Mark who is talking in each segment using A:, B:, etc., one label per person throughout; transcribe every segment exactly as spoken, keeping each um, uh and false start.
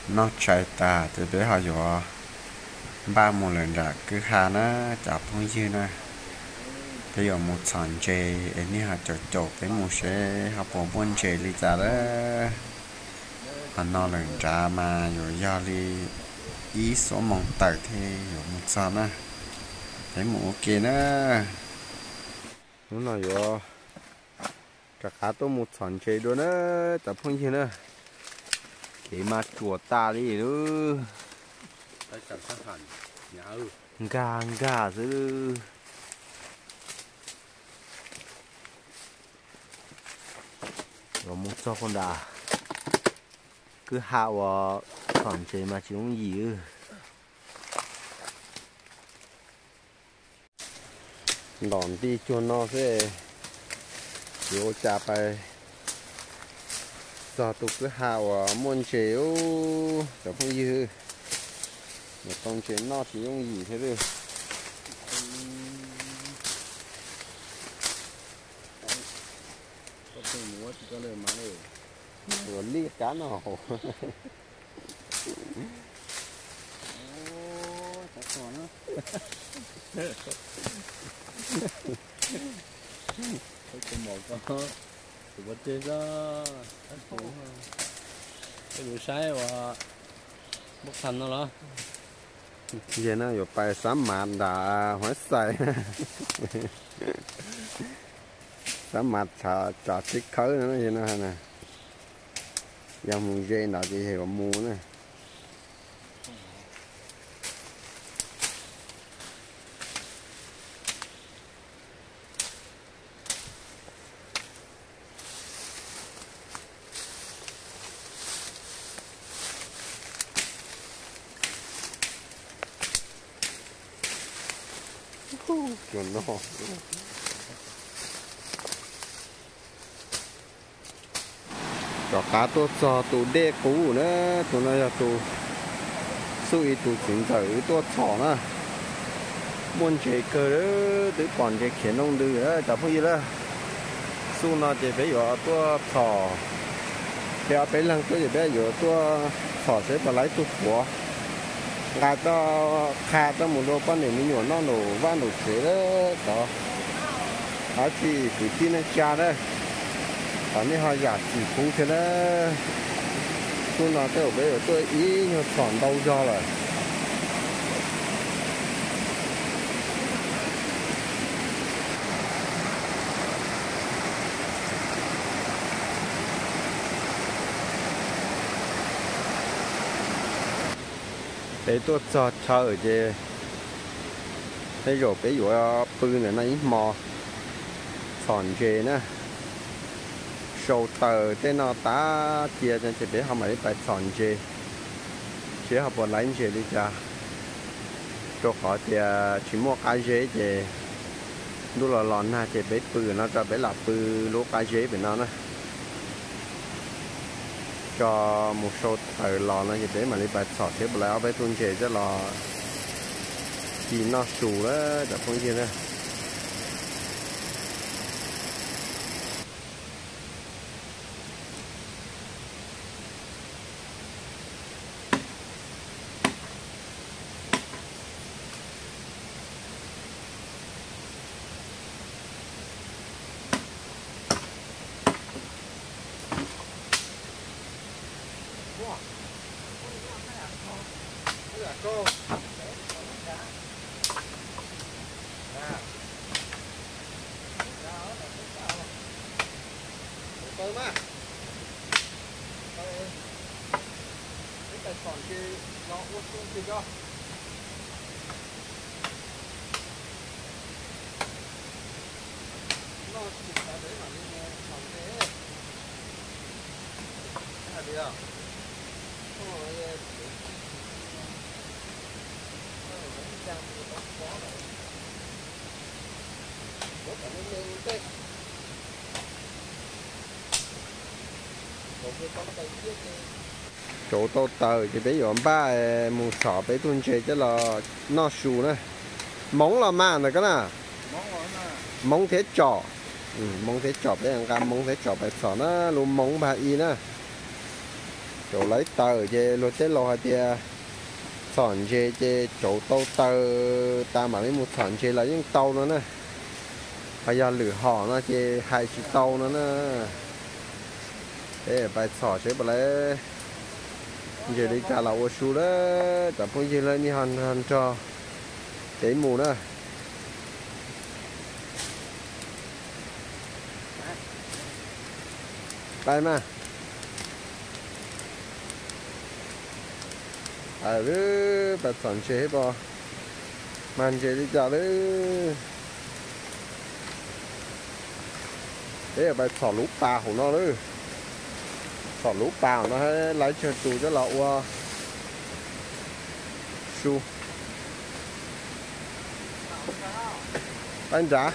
A: nó chạy ta từ bé họ dọa ba một lần ra cứ hà nó chập không dư nè bây giờ một sản chè anh ấy họ chọc chọc cái một xe họ bỏ buôn chè đi ra đó họ nó lần ra mà rồi do đi ý số mong tờ thì rồi một sản á thấy một ok nữa nó nói rồi cả cá tôi một sản chè đó nữa chập không dư nữa cái mà chuột ta đi nữa
B: Đấy chẳng sát hẳn nhà ư
A: gà gà chứ rồi một cho con đà cứ hạ vào khoảng chế mà chỉ không gì ư đòn đi cho nó sẽ vô chạp bài giờ tục cứ hạ vào muôn chế ư chẳng không gì ư một con chế nó chỉ không gì thế được
B: có thể múa thì có lời mà này
A: rồi ly cá nào
B: ô chắc còn nữa tôi có một con thì bắt chơi ra cái đồ sai và bốc thành nó là
A: giờ nó rồi bài sám mạn đã hóa say sám mạn chả chả thích khơi nữa vậy nó nè giờ mùng dê đã chỉ hiểu mù này chuẩn nó cho cá tôi cho tụ đê cũ nữa tụi nó cho tụ suy tụ chuyển tới tôi thỏ nữa muốn chế cơ đó tới còn chế khiến ông đưa đó chả phải gì đó su nó chế bé giờ tôi thỏ theo bé lăng tôi chế bé giờ tôi thỏ sẽ phải lấy tôi của gà to khá to một lô con này mình nhổ nó nổ va nổ chế đó đó đó thì cứ tin nó cha đó đó nên họ giả chỉ cũng thế đó tôi nói tôi bây giờ tôi ý nhiều sòn đâu cho rồi để tôi cho cho ở đây thế rồi bây giờ bự này nó ít mò sòn chè nữa sầu tờ thế nó tá chia cho chị biết không phải bài sòn chè chỉ học một lấy chè đi cha cho họ thì chỉ mua cái dế chè lúc là lòn ha chè bé bự nó cho bé là bự lúc cái dế bên nó nè cho một số tờ lò nó như thế mà đi bài sọt thế bữa lại bé tuôn chè rất là chỉ nó sù đó đã không gì nữa cô tôi mà cái tài khoản kia nó uống xuống kia cho nó chỉ là đấy mà đi làm thế cái gì à chỗ tô tờ thì bây giờ ba một sọ bé tuôn chơi chứ là nó sù này móng là mà này cái nào móng thế trò ừ, móng thế trò bé ăn cam móng thế trò bé sọ nó luôn móng bà y nè chỗ lấy tờ về lô tế lô hay tia sòn về về chỗ tàu tờ ta mà lấy một sòn về là những tàu nữa nè bây giờ lửa họ nó về hai chiếc tàu nữa nè thế bài sò sẽ bà lấy giờ đi cả là ô su đó tập phong gì lên đi hành hành cho để mù nữa đây mà à đứa bà sẵn chế bò màn chế đi chào đứa thế là bà sỏ lũ bà của nó đứa sỏ lũ bà của nó lấy cho tù cho lậu uh, su anh trả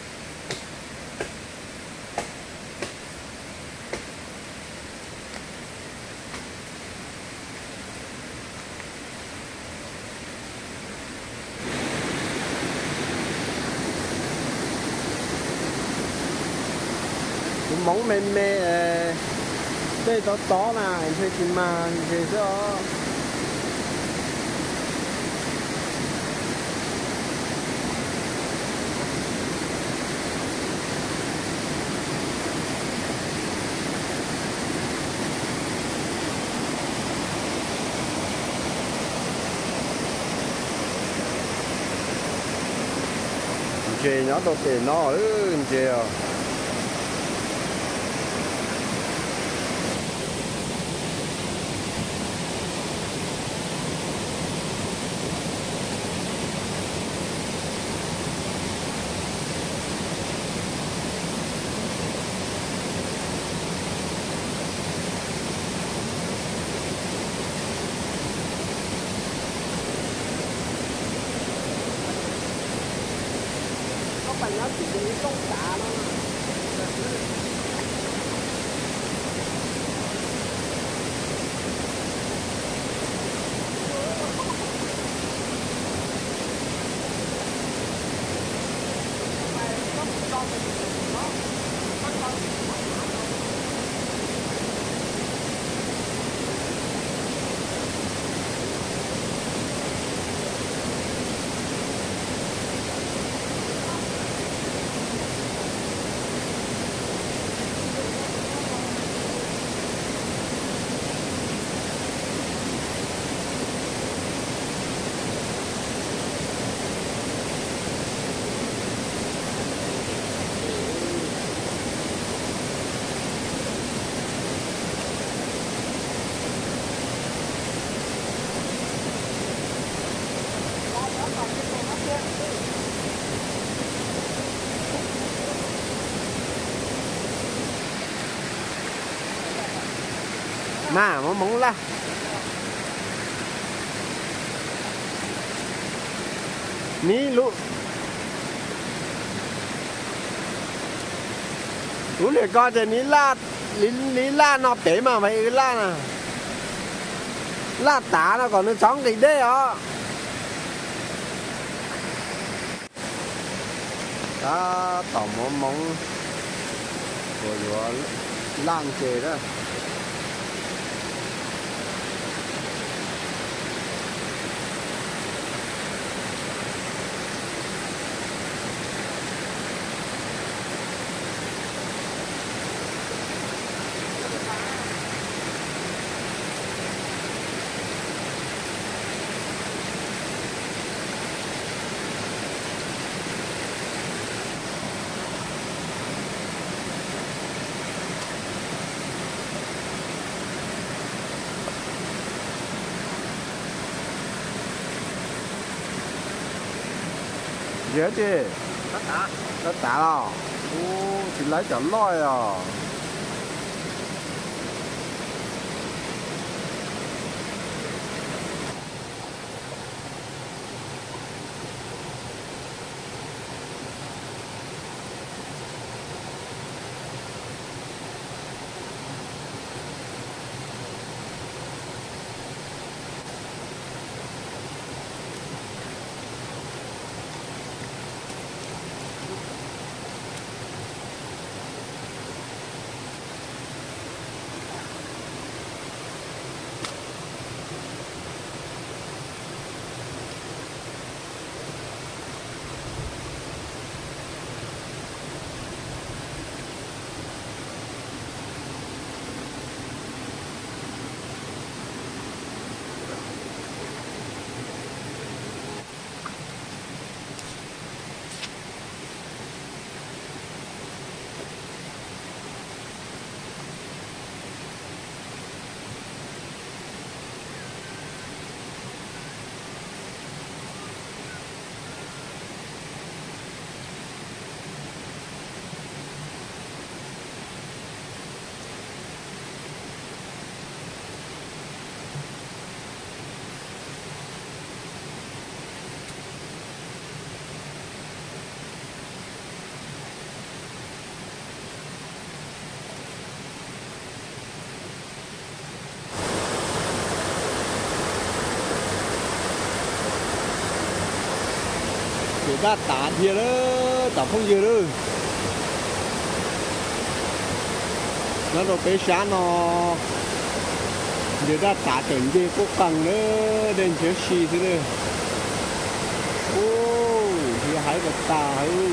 A: móng mềm mê đây đó đó là anh thấy thì mà về đó chè nó đâu tiền nó ư chè
C: phần nó chỉ bị công tạ thôi
A: mà mà mong la ní lũ lũ để coi thì ní la ní ní la nó tế mà mày la nè la tả nó còn nó sống thì đấy đó đó tỏ mong mong rồi rồi lan chè đó dễ chứ
B: tất cả
A: tất cả rồi ô chỉ lấy chọn lôi à ra tả thiệt đó tả không gì đâu nó đâu cái sáng nó để ra tả cảnh gì có cần nữa đến chỗ xì thế này ô thì hãy vật tả ừ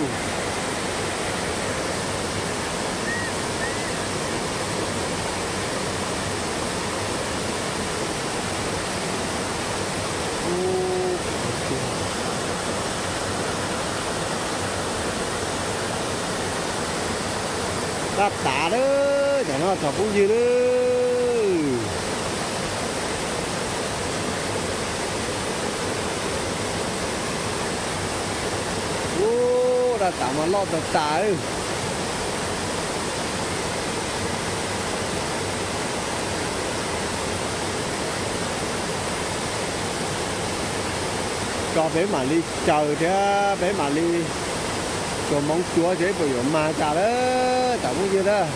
A: ra tả đó để nó thở cũng gì đó ô ra tả mà lo thật tả ơi cho bé mà đi chờ thế bé mà đi cho mong chúa thế bây giờ mà chả đó chả có gì đó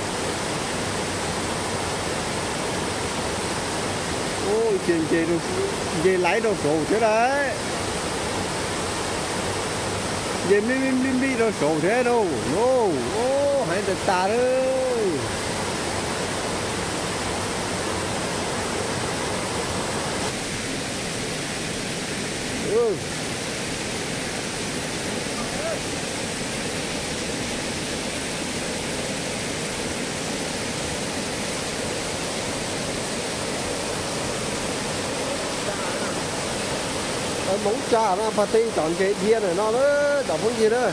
A: ôi chuyện gì đâu gì lấy đâu sổ thế đấy gì mi mi mi mi đâu sổ thế đâu ô ô hãy được ta đấy ừ móng trà nó phải tinh chọn cái thiên này nó đó chẳng có gì đó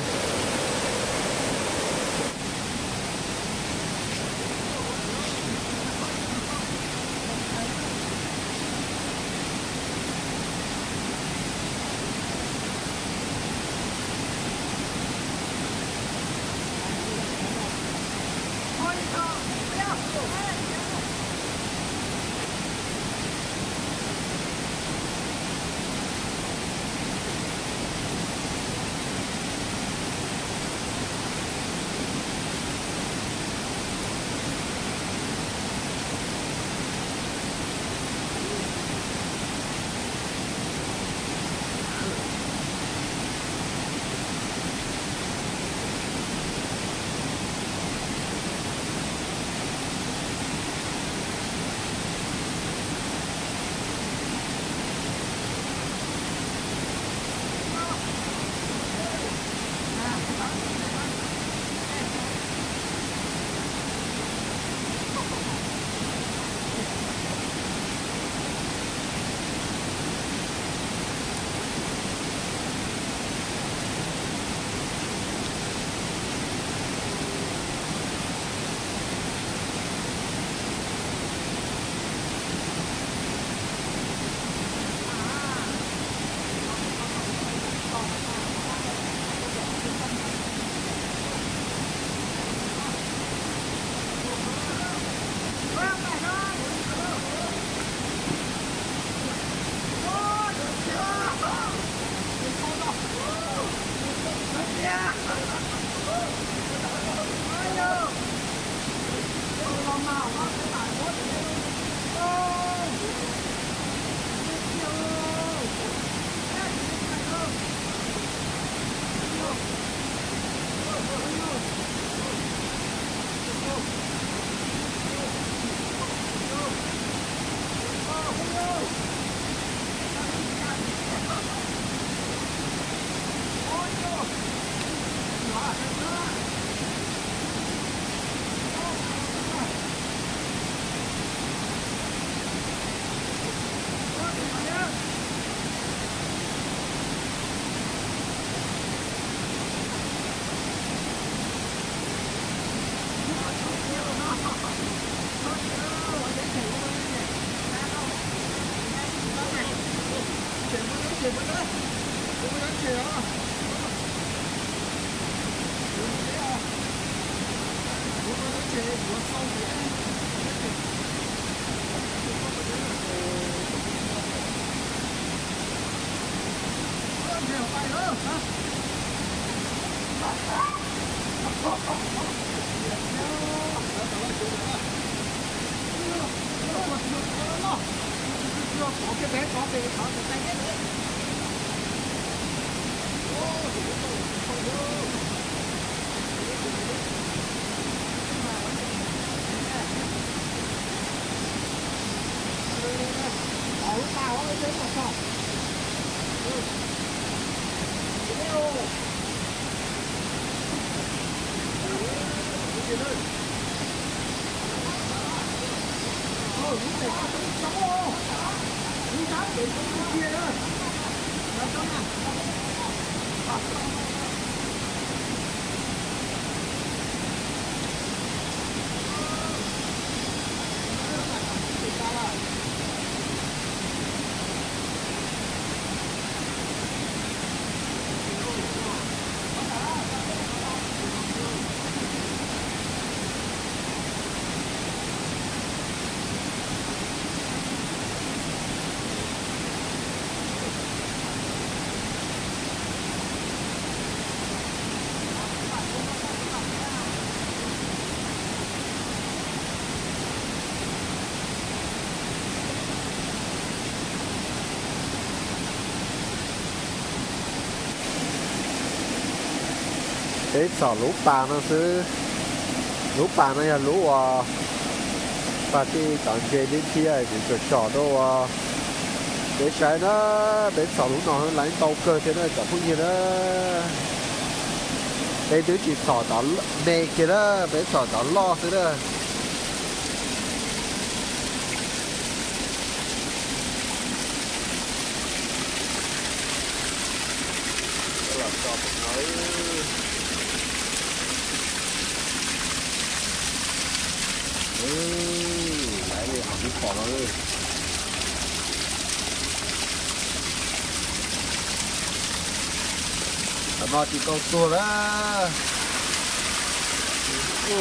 C: cái bé có cái có cái tay cái đấy. Ô,
A: Để xỏ lũ bà nó sư lũ bà nó là lũ à bà thì còn chơi đến kia thì cho xỏ đâu à để chạy nó để xỏ lũ nó lấy tàu cơ thế nó chẳng có gì đó để đứa chỉ xỏ đó mẹ kia đó để xỏ đó lo thế đó làm cho một nói ừ, lại đi học đi bỏ rồi nó chỉ câu tua đó ừ.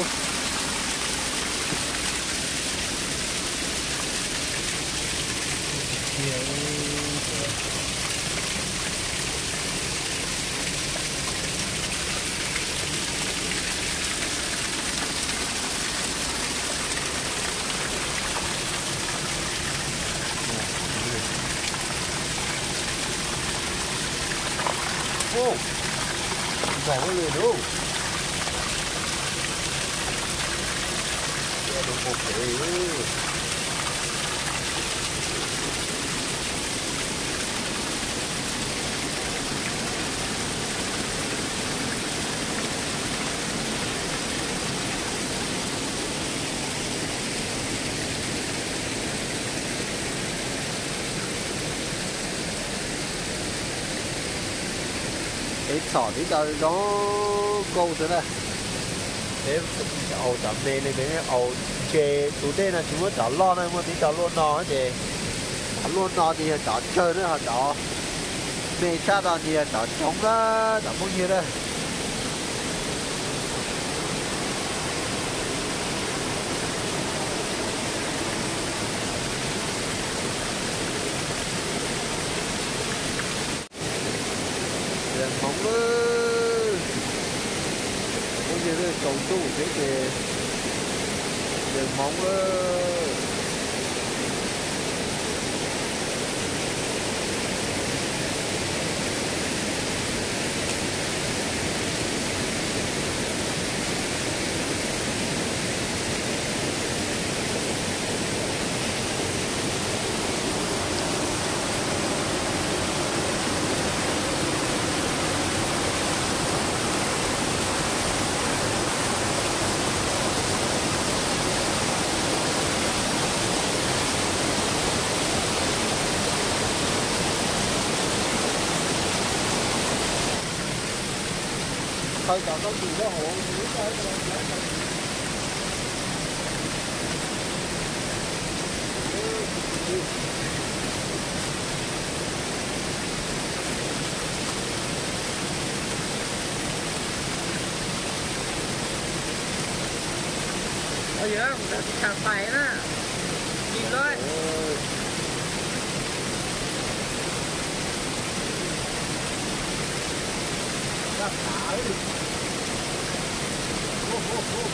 A: Ô, phải có người đâu. Để được một cái. Cái sỏ thì cho nó câu thế này thế ầu chọn đây này cái ầu chè chủ đề là chúng nó chọn lo này mà tí chọn luôn nó thì luôn nó thì chọn chơi nữa họ chọn về xa đó thì chọn chống đó chọn bao nhiêu đây mong ơi bây giờ đây cầu tu thế kìa đừng mong ơi thôi chọn có gì đó hộ
C: Ôi giời, mình thằng phải đó. Nhìn thôi. Đập thả đi. Ô ô ô.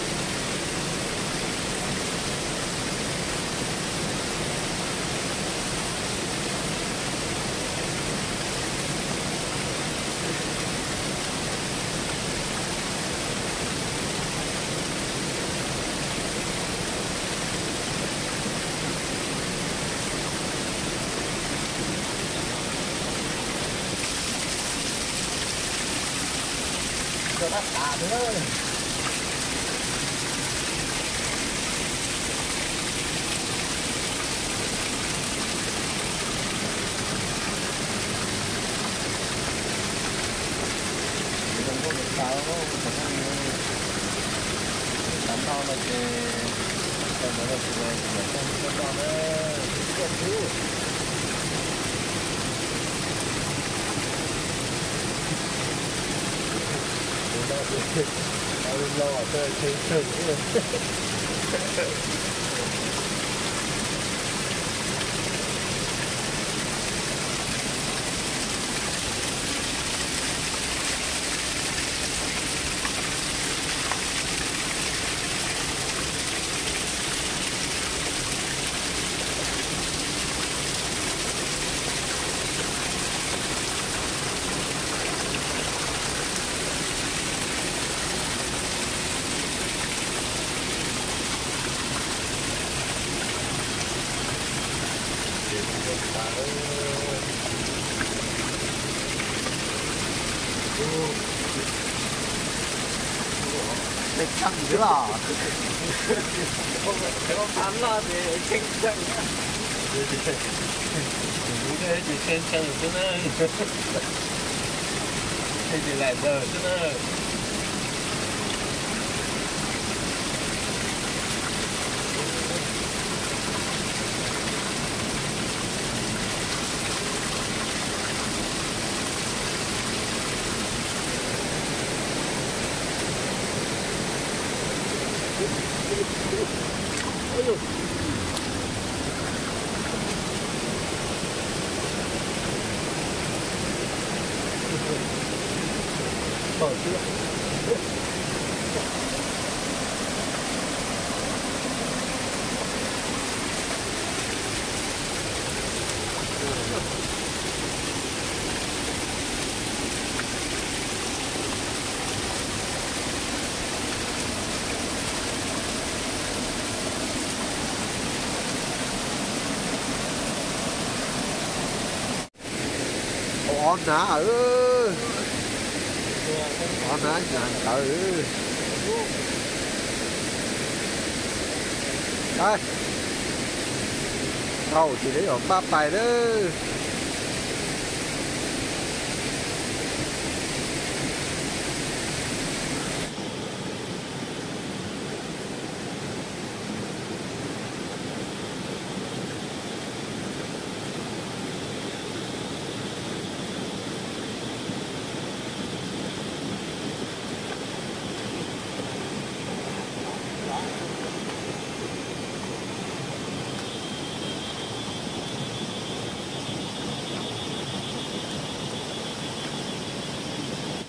C: cả nữa. Đừng có bị sao đó, đừng có tắm đau là cái cái đó là cái cái cái đó nó cái thứ tao lo ở đây chơi chơi nữa.
A: Để chăng chứ là
C: không không thắm là thì kinh doanh
B: đúng thế chỉ xem chân chứ nữa thế thì lại giờ chứ nữa
C: mở chưa
A: on nã ừ on nã nhàn tự đây đâu thì đấy ở ba bài đó